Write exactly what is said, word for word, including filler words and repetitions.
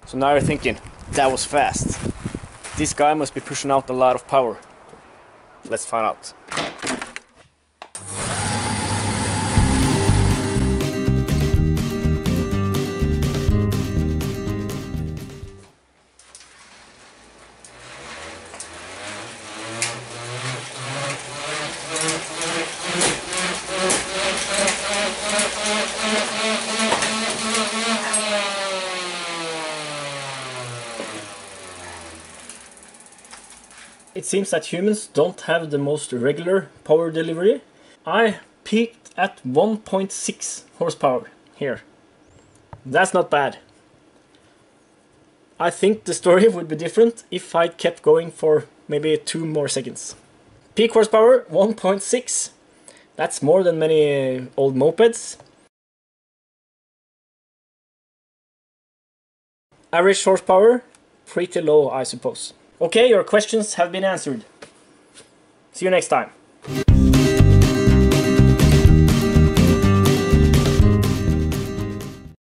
So now you're thinking, that was fast. This guy must be pushing out a lot of power. Let's find out. It seems that humans don't have the most regular power delivery. I peaked at one point six horsepower here. That's not bad. I think the story would be different if I kept going for maybe two more seconds. Peak horsepower one point six. That's more than many old mopeds. Average horsepower, pretty low I suppose. Okay, your questions have been answered. See you next time.